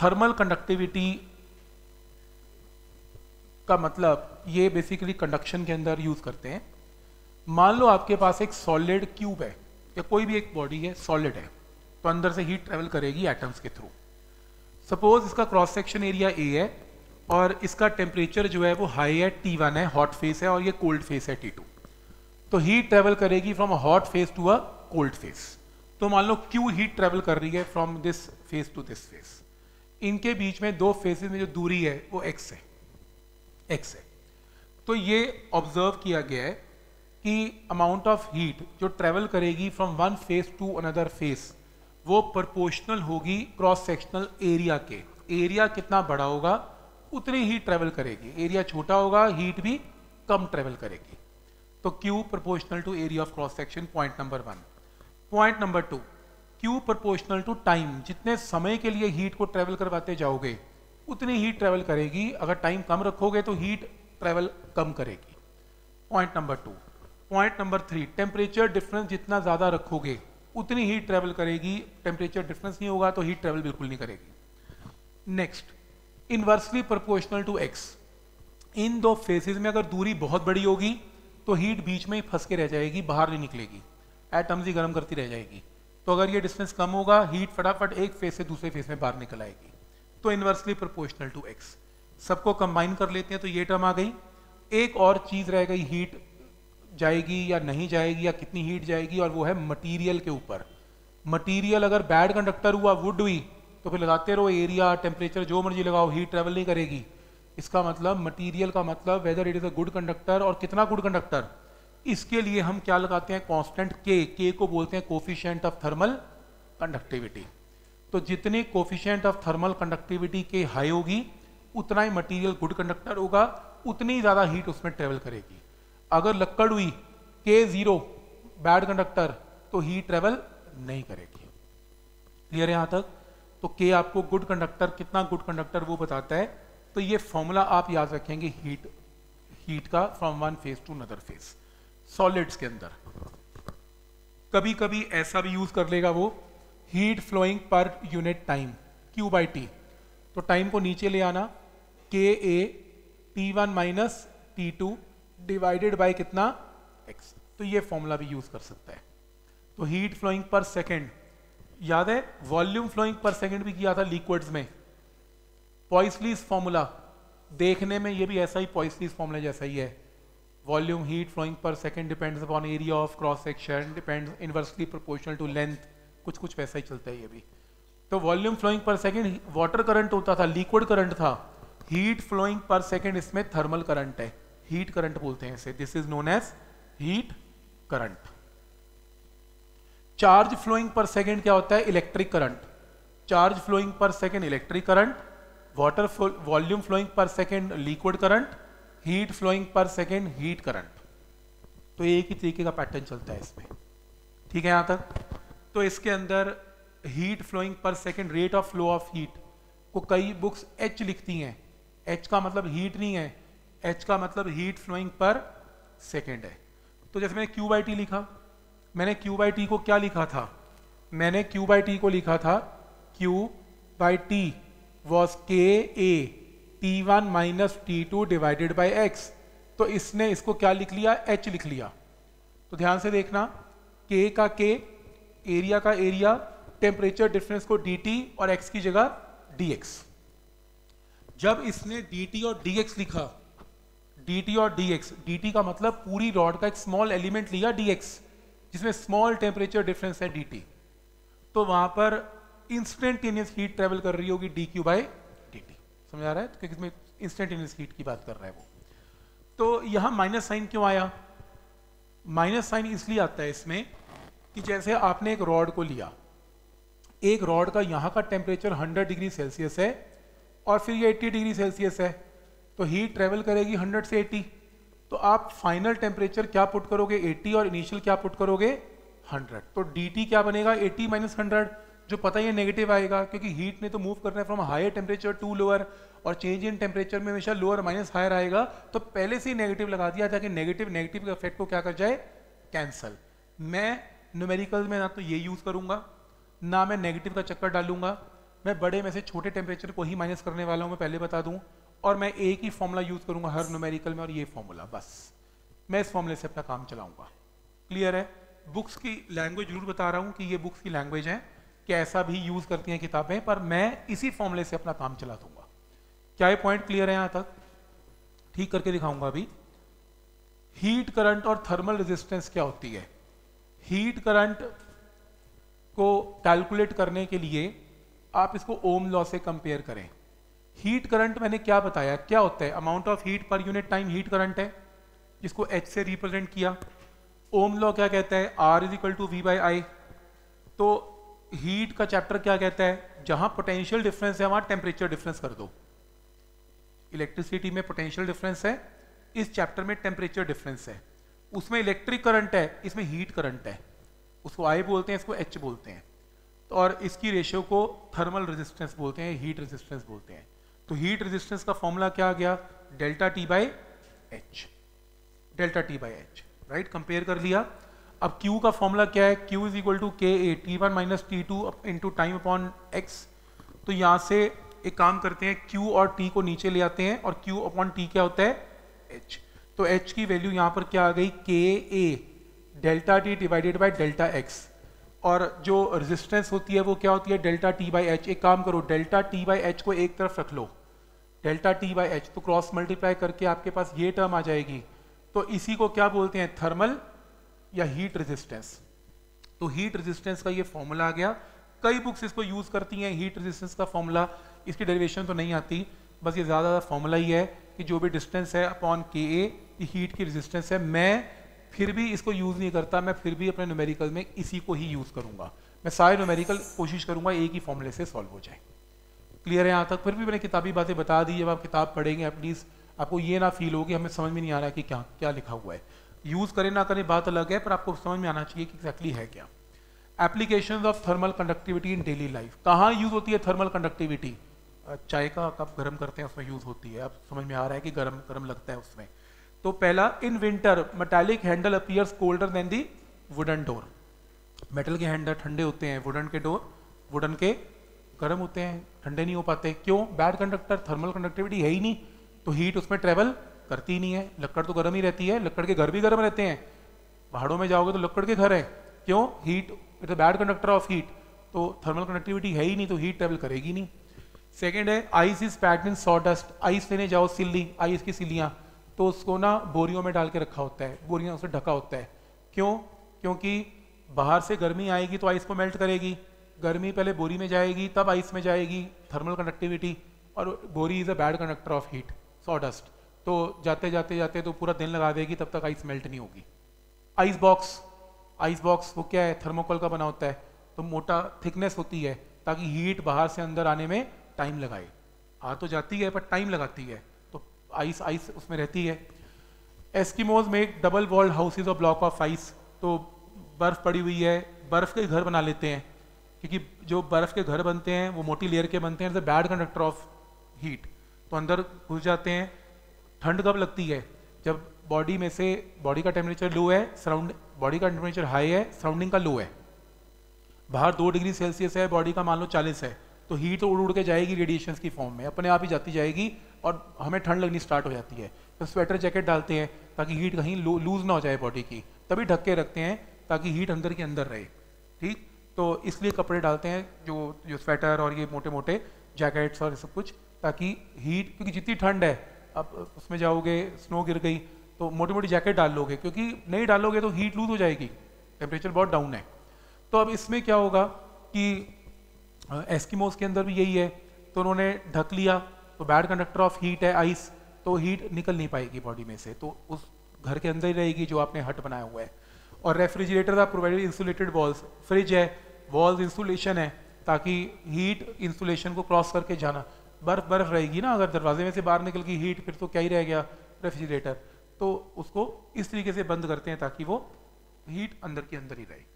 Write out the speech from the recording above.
Thermal conductivity का मतलब ये बेसिकली कंडक्शन के अंदर यूज करते हैं। मान लो आपके पास एक सॉलिड क्यूब है या कोई भी एक बॉडी है, सॉलिड है, तो अंदर से हीट ट्रेवल करेगी एटम्स के थ्रू। सपोज इसका क्रॉस सेक्शन एरिया ए है और इसका टेम्परेचर जो है वो हाई है, T1 है, हॉट फेस है, और ये कोल्ड फेस है, T2। तो हीट ट्रेवल करेगी from a hot face to a cold face. तो मान लो क्यू हीट ट्रेवल कर रही है from this face to this face. इनके बीच में दो फेसेस में जो दूरी है वो x है, x है। तो ये ऑब्जर्व किया गया है कि अमाउंट ऑफ हीट जो ट्रेवल करेगी from one face to another face वो प्रोपोर्शनल होगी क्रॉस सेक्शनल एरिया के। एरिया कितना बड़ा होगा उतनी हीट ट्रेवल करेगी, एरिया छोटा होगा हीट भी कम ट्रेवल करेगी। तो Q proportional to area of cross section, point number 1। Point number 2, Q proportional to time. जितने समय के लिए हीट को ट्रेवल करवाते जाओगे उतनी हीट ट्रेवल करेगी, अगर टाइम कम रखोगे तो हीट ट्रेवल कम करेगी। Point number 2। Point number 3, temperature difference जितना ज्यादा रखोगे उतनी हीट ट्रेवल करेगी, टेम्परेचर डिफरेंस नहीं होगा तो हीट ट्रेवल बिल्कुल नहीं करेगी। Next, inversely proportional to x। इन दो फेसेस में अगर दूरी बहुत बड़ी होगी तो हीट बीच में ही फंस के रह जाएगी, बाहर नहीं निकलेगी, एटम्स ही गर्म करती रह जाएगी। तो अगर ये डिस्टेंस कम होगा हीट फटाफट एक फेस से दूसरे फेस में बाहर निकल आएगी। तो इनवर्सली प्रोपोर्शनल टू x। सबको कंबाइन कर लेते हैं तो ये टर्म आ गई। एक और चीज रह गई, हीट जाएगी या नहीं जाएगी या कितनी हीट जाएगी, और वो है मटीरियल के ऊपर। मटीरियल अगर बैड कंडक्टर हुआ, वुड हुई, तो फिर लगाते रहो एरिया टेम्परेचर जो मर्जी लगाओ, हीट ट्रेवल नहीं करेगी। इसका मतलब मटीरियल का मतलब whether it is a good conductor, और कितना गुड कंडक्टर, इसके लिए हम क्या लगाते हैं, कांस्टेंट के को बोलते हैं कोफिशिएंट ऑफ थर्मल कंडक्टिविटी। तो जितनी कोफिशिएंट ऑफ थर्मल कंडक्टिविटी के हाई होगी उतना ही मटीरियल गुड कंडक्टर होगा, उतनी ज्यादा हीट उसमें ट्रेवल करेगी। अगर लक्कड़ हुई K0 बैड कंडक्टर तो हीट ट्रेवल नहीं करेगी। क्लियर है यहां तक? तो K आपको गुड कंडक्टर, कितना गुड कंडक्टर वो बताता है। तो ये फॉर्मूला आप याद रखेंगे हीट का from one face to another face solids के अंदर। कभी कभी ऐसा भी यूज कर लेगा वो, heat flowing per unit time Q/T। तो टाइम को नीचे ले आना, KA T1 minus T2 divided by कितना x। तो ये फॉर्मूला भी यूज कर सकता है। तो हीट फ्लोइंग पर सेकेंड, याद है वॉल्यूम फ्लोइंग पर सेकेंड भी किया था लिक्विड्स में, पॉइसलीज फॉर्मूला। देखने में ये भी ऐसा ही पॉइसलीज फॉर्मूला जैसा ही है। Volume heat flowing per second depends upon area of cross section, depends inversely proportional to length, कुछ वैसा ही चलता है ये भी। तो volume flowing per second water current होता था, लिक्विड करंट था। हीट फ्लोइंग पर सेकेंड इसमें थर्मल करंट है, हीट करंट बोलते हैं इसे। This is known as heat current. Charge flowing per second क्या होता है, electric current. Charge flowing per second electric current, water volume flowing per second liquid current, heat flowing per second heat current. तो एक ही तरीके का pattern चलता है इसमें। ठीक है यहां तक? तो इसके अंदर heat flowing per second, rate of flow of heat को कई बुक्स H लिखती हैं। H का मतलब हीट नहीं है, H का मतलब हीट फ्लोइंग पर सेकेंड है। तो जैसे मैंने Q/T लिखा, मैंने Q/T को क्या लिखा था, मैंने Q/T को लिखा था Q/T was KA T1 minus T2 divided by x। तो इसने इसको क्या लिख लिया, H लिख लिया। तो ध्यान से देखना, K का K, एरिया का एरिया, टेम्परेचर डिफरेंस को dt और x की जगह dx। जब इसने dt और dx लिखा, dt और dx, dt का मतलब पूरी रॉड का एक स्मॉल एलिमेंट लिया dx, जिसमें स्मॉल टेम्परेचर डिफरेंस है dt। तो वहां पर इंस्टेंटेनियस हीट ट्रेवल कर रही होगी dq/dt। समझ आ रहा है? तो क्योंकि इसमें इंस्टेंटेनियस हीट की बात कर रहा है वो। तो यहां माइनस साइन क्यों आया? माइनस साइन इसलिए आता है इसमें कि जैसे आपने एक रॉड को लिया, एक रॉड का यहाँ का टेम्परेचर 100 डिग्री सेल्सियस है और फिर ये 80 डिग्री सेल्सियस है, तो हीट ट्रेवल करेगी 100 से 80। तो आप फाइनल टेम्परेचर क्या पुट करोगे, 80, और इनिशियल क्या पुट करोगे, 100। तो dt क्या बनेगा, 80 माइनस 100, जो पता ही है नेगेटिव आएगा, क्योंकि हीट ने तो मूव करना है from higher temperature to lower, और चेंज इन टेम्परेचर में हमेशा लोअर माइनस हायर आएगा। तो पहले से ही नेगेटिव लगा दिया ताकि नेगेटिव के इफेक्ट को क्या कर जाए, कैंसल। मैं न्यूमेरिकल में ना तो ये यूज करूंगा, ना मैं नेगेटिव का चक्कर डालूंगा, मैं बड़े में से छोटे टेम्परेचर को ही माइनस करने वाला हूँ, मैं पहले बता दूँ, और मैं एक ही फॉर्मूला यूज़ करूँगा हर न्यूमेरिकल में, और ये फॉर्मूला बस, मैं इस फॉर्मूले से अपना काम चलाऊँगा। क्लियर है? बुक्स की लैंग्वेज जरूर बता रहा हूँ कि ये बुक्स की लैंग्वेज है, कैसा भी यूज़ करती हैं किताबें, पर मैं इसी फॉर्मूले से अपना काम चला दूंगा। क्या ये पॉइंट क्लियर है यहाँ तक? ठीक करके दिखाऊंगा अभी। हीट करंट और थर्मल रेजिस्टेंस क्या होती है? हीट करंट को कैलकुलेट करने के लिए आप इसको ओम लॉ से कंपेयर करें। हीट करंट मैंने क्या बताया, क्या होता है? Amount of heat per unit time heat current है, जिसको H से रिप्रेजेंट किया। ओम लॉ क्या कहता है? R is equal to V/I। तो हीट का चैप्टर क्या कहता है? जहां पोटेंशियल डिफरेंस है वहां टेम्परेचर डिफरेंस कर दो। इलेक्ट्रिसिटी में पोटेंशियल डिफरेंस है, इस चैप्टर में टेम्परेचर डिफरेंस है। उसमें इलेक्ट्रिक करंट है, इसमें हीट करंट है, उसको I बोलते हैं, इसको H बोलते हैं। तो और इसकी रेशियो को थर्मल रेजिस्टेंस बोलते हैं, हीट रेजिस्टेंस बोलते हैं। तो हीट रेजिस्टेंस का फॉर्मूला क्या आ गया? Delta T by H, delta T by H, right? Compare कर लिया। अब Q का फॉर्मूला क्या है? Q is equal to KA T1 minus T2 into time upon X। तो यहाँ से एक काम करते हैं, Q और T को नीचे ले आते हैं, और Q अपॉन T क्या होता है? H। तो H की वैल्यू यहाँ पर क्या आ गई? KA delta T divided by delta X। और जो रेजिस्टेंस होती है वो क्या होती है? Delta T by H। एक काम करो, डेल्टा T बाई H को एक तरफ रख लो, डेल्टा T बाई H, तो क्रॉस मल्टीप्लाई करके आपके पास ये टर्म आ जाएगी। तो इसी को क्या बोलते हैं? थर्मल या हीट रेजिस्टेंस। तो हीट रेजिस्टेंस का ये फॉर्मूला आ गया। कई बुक्स इसको यूज करती हैं, हीट रेजिस्टेंस का फॉर्मूला, इसकी डेरिवेशन तो नहीं आती, बस ये ज़्यादा फॉर्मूला ही है कि जो भी डिस्टेंस है अपॉन KA हीट की रेजिस्टेंस है। मैं फिर भी इसको यूज़ नहीं करता, मैं फिर भी अपने न्यूमेरिकल में इसी को ही यूज़ करूँगा। मैं सारे न्यूमेरिकल कोशिश करूँगा एक ही फॉर्मूले से सॉल्व हो जाए। क्लियर है यहाँ तक? फिर भी मैंने किताबी बातें बता दी, जब आप किताब पढ़ेंगे एटलीस्ट आपको ये ना फील हो कि हमें समझ में नहीं आ रहा है कि क्या क्या लिखा हुआ है। यूज़ करें ना करें बात अलग है, पर आपको समझ में आना चाहिए कि एक्जैक्टली है क्या। Applications of thermal conductivity in daily life. कहाँ यूज़ होती है थर्मल कंडक्टिविटी? चाय का कप गर्म करते हैं उसमें यूज़ होती है। अब समझ में आ रहा है कि गर्म गर्म लगता है उसमें। तो पहला, in winter metallic handle appears colder than the wooden door. Metal के हैंडल ठंडे होते हैं, वुडन के डोर वुडन के गर्म होते हैं, ठंडे नहीं हो पाते। क्यों? बैड कंडक्टर, थर्मल कंडक्टिविटी है ही नहीं, तो हीट उसमें ट्रेवल करती ही नहीं है। लकड़ तो गर्म ही रहती है, लकड़ के घर भी गर्म रहते हैं। पहाड़ों में जाओगे तो लकड़ के घर है, क्यों? Heat, it is bad conductor of heat, तो थर्मल कंडक्टिविटी है ही नहीं, तो हीट ट्रेवल करेगी नहीं। सेकेंड है, ice is packed in sawdust. Ice लेने जाओ, सिल्ली, आइस की सिल्लियाँ, तो उसको ना बोरियों में डाल के रखा होता है, बोरियां उसे ढका होता है। क्यों? क्योंकि बाहर से गर्मी आएगी तो आइस को मेल्ट करेगी, गर्मी पहले बोरी में जाएगी तब आइस में जाएगी, थर्मल कंडक्टिविटी। और बोरी is a bad conductor of heat, sawdust, तो जाते जाते जाते तो पूरा दिन लगा देगी, तब तक आइस मेल्ट नहीं होगी। आइस बॉक्स, आइस बॉक्स वो क्या है? थर्मोकोल का बना होता है, तो मोटा थिकनेस होती है ताकि हीट बाहर से अंदर आने में टाइम लगाए। आ तो जाती है पर टाइम लगाती है, तो आइस आइस उसमें रहती है। Eskimos make double walled houses और ब्लॉक ऑफ आइस। तो बर्फ पड़ी हुई है, बर्फ के घर बना लेते हैं, क्योंकि जो बर्फ के घर बनते हैं वो मोटी लेयर के बनते हैं, बैड कंडक्टर ऑफ हीट, तो अंदर घुस जाते हैं। ठंड कब लगती है? जब बॉडी में से, बॉडी का टेम्परेचर लो है, सराउंड बॉडी का टेम्परेचर हाई है, सराउंडिंग का लो है। बाहर 2 डिग्री सेल्सियस है, बॉडी का मान लो 40 है, तो हीट तो उड़ उड़ के जाएगी रेडिएशंस की फॉर्म में, अपने आप ही जाती जाएगी और हमें ठंड लगनी स्टार्ट हो जाती है। तो स्वेटर जैकेट डालते हैं ताकि हीट कहीं लूज ना हो जाए बॉडी की, तभी ढक के रखते हैं ताकि हीट अंदर के अंदर रहे। ठीक, तो इसलिए कपड़े डालते हैं, जो स्वेटर और ये मोटे मोटे जैकेट्स और सब कुछ, ताकि हीट, क्योंकि जितनी ठंड है, अब उसमें जाओगे स्नो गिर गई तो मोटी मोटी जैकेट डाल लोगे, क्योंकि नहीं डालोगे तो हीट लूज हो जाएगी, टेम्परेचर बहुत डाउन है। तो अब इसमें क्या होगा कि एस्किमोस के अंदर भी यही है, तो उन्होंने ढक लिया, तो बैड कंडक्टर ऑफ हीट है आइस, तो हीट निकल नहीं पाएगी बॉडी में से, तो उस घर के अंदर ही रहेगी जो आपने हट बनाया हुआ है। और refrigerator are provided insulated walls, fridge है, वॉल्स इंसुलेशन है ताकि हीट इंसुलेशन को क्रॉस करके जाना। बर्फ बर्फ रहेगी ना, अगर दरवाजे में से बाहर निकल गई हीट, फिर तो क्या ही रह गया रेफ्रिजरेटर, तो उसको इस तरीके से बंद करते हैं ताकि वो हीट अंदर के अंदर ही रहे।